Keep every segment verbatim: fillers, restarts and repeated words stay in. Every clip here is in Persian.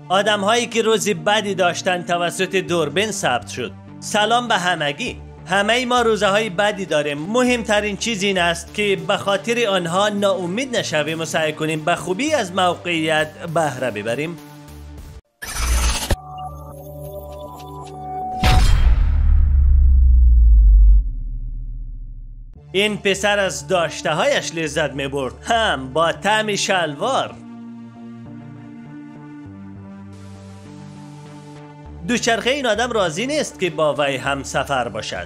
آدم هایی که روزی بدی داشتن توسط دوربین ثبت شد. سلام به همگی. همه ما روزهای بدی داریم. مهمترین چیز این است که به خاطر آنها ناامید نشویم و سعی کنیم به خوبی از موقعیت بهره ببریم. این پسر از داشته هایش لذت می برد، هم با طعم شلوار. دوچرخه این آدم راضی نیست که با وی هم سفر باشد.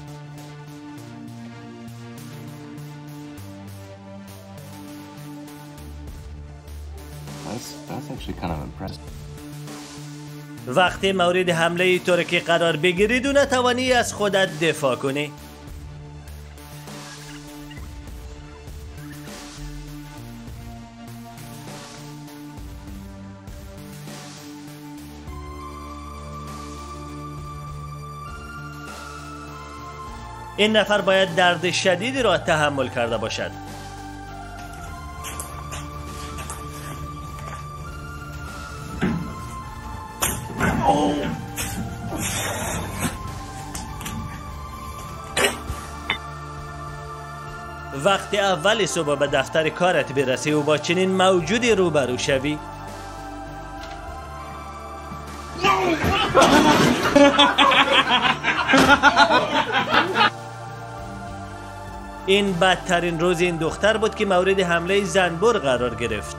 That's, that's actually kind of impressive. وقتی مورد حمله ترکی قرار بگیرید و نتوانی از خودت دفاع کنی. این نفر باید درد شدیدی را تحمل کرده باشد. وقتی اول صبح به دفتر کارت برسی و با چنین موجودی روبرو شوی، این بدترین روز این دختر بود که مورد حمله زنبور قرار گرفت.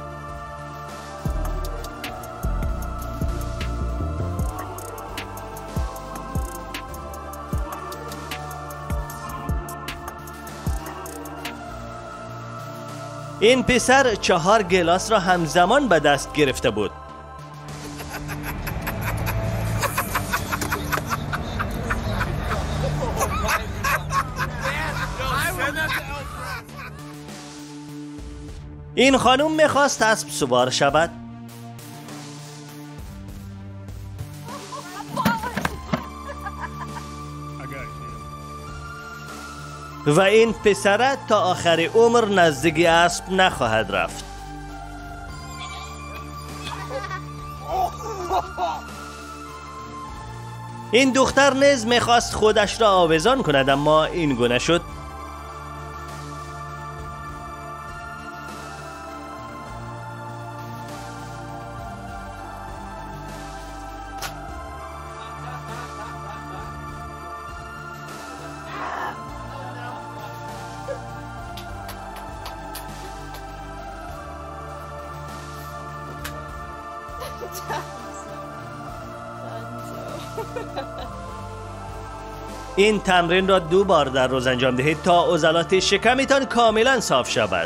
این پسر چهار گلاس را همزمان به دست گرفته بود. این خانم میخواست اسب سوار شود. و این پسر تا آخر عمر نزدیک اسب نخواهد رفت. این دختر نیز میخواست خودش را آویزان کند، اما این گونه شد. این تمرین را دو بار در روز انجام دهید تا عضلات شکمتان کاملا صاف شود.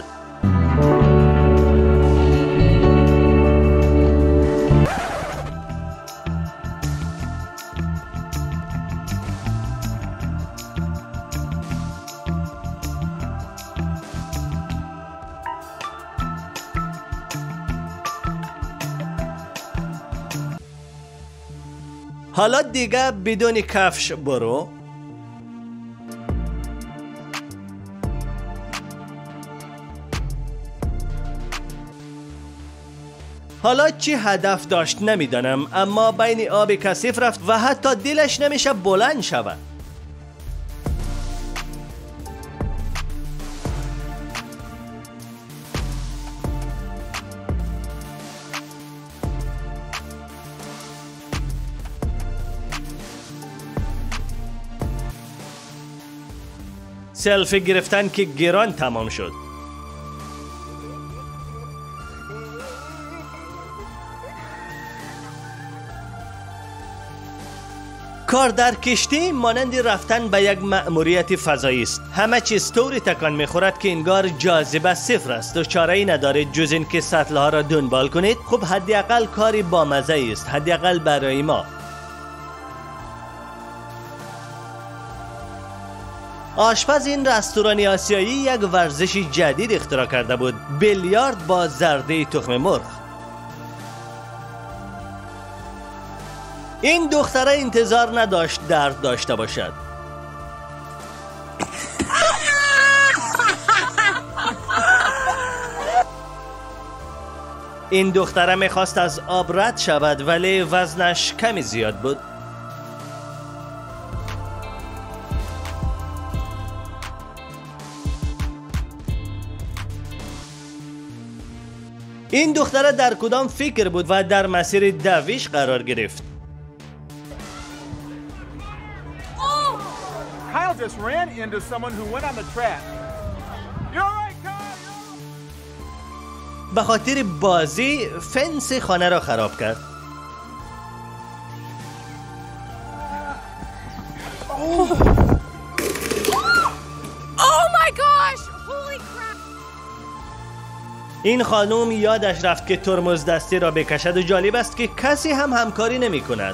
حالا دیگه بدون کفش برو. حالا چی هدف داشت نمیدانم، اما بین آب کثیف رفت و حتی دلش نمیشه بلند شود. سلفی گرفتن که گران تمام شد. کار در کشتی مانند رفتن به یک مأموریت فضایی است. همه چیز طوری تکان میخورد که انگار جاذبه صفر است و چاره‌ای ندارید جز این که سطل ها را دنبال کنید. خب حداقل کاری بامزه است، حداقل برای ما. آشپز این رستوران آسیایی یک ورزش جدید اختراع کرده بود، بیلیارد با زرده تخم مرغ. این دختره انتظار نداشت درد داشته باشد. این دختره میخواست از آب رد شود ولی وزنش کمی زیاد بود. این دختره در کدام فکر بود و در مسیر دویش قرار گرفت؟ Kyle just ran into someone who went on the track. You're right, Kyle. به خاطر بازی فنس خانه را خراب کرد. Oh. Oh my gosh! Holy crap! این خانم یادش رفت که ترمز دستی را بکشد و جالب است که کسی هم همکاری نمی کند.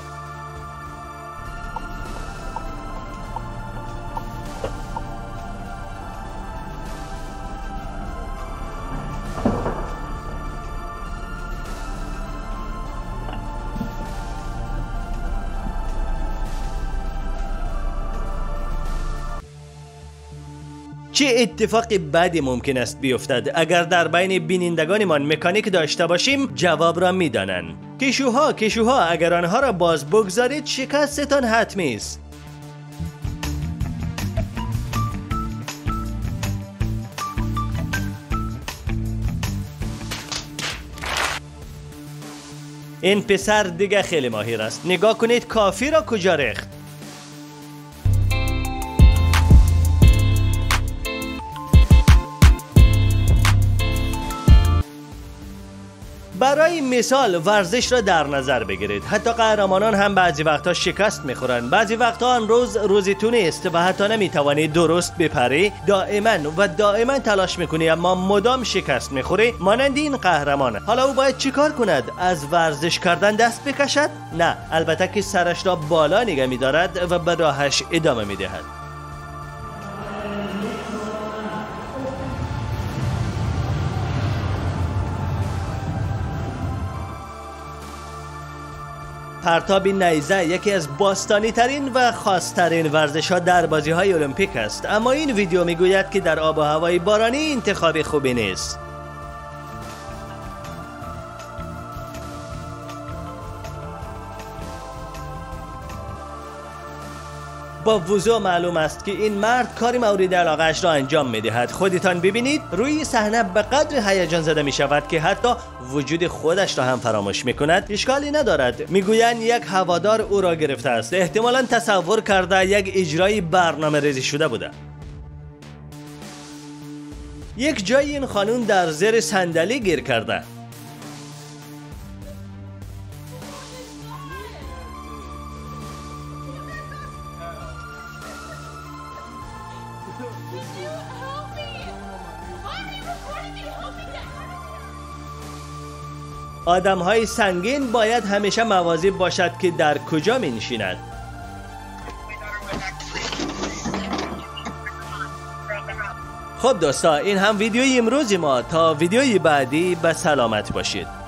چه اتفاق بدی ممکن است بیفتد اگر در بین بینندگانمان مکانیک داشته باشیم؟ جواب را میدانند. کشوها کشوها اگر آنها را باز بگذارید شکستتان حتمی است. این پسر دیگه خیلی ماهر است. نگاه کنید کافی را کجا ریخت. برای مثال ورزش را در نظر بگیرید. حتی قهرمانان هم بعضی وقتا شکست میخورند. بعضی وقتا آن روز روزتون است و حتی نمیتوانی درست بپری. دائما و دائما تلاش میکنی اما مدام شکست میخوری. مانند این قهرمان. حالا او باید چیکار کند؟ از ورزش کردن دست بکشد؟ نه، البته که سرش را بالا نگه میدارد و به راهش ادامه میدهد. پرتاب نیزه یکی از باستانی ترین و خاص ترین ورزش ها در بازی های المپیک است، اما این ویدیو میگوید که در آب و هوای بارانی انتخاب خوبی نیست. با وضوح معلوم است که این مرد کاری مورد علاقه‌اش را انجام می‌دهد. خودتان ببینید روی صحنه به قدر هیجان زده می شود که حتی وجود خودش را هم فراموش می‌کند. اشکالی ندارد. میگویند یک هوادار او را گرفته است. احتمالاً تصور کرده یک اجرای برنامه‌ریزی شده بوده. یک جای این خانم در زیر صندلی گیر کرده. آدم های سنگین باید همیشه مواظب باشد که در کجا می نشیند. خب دوستا، این هم ویدیوی امروزی ما. تا ویدیوی بعدی به سلامت باشید.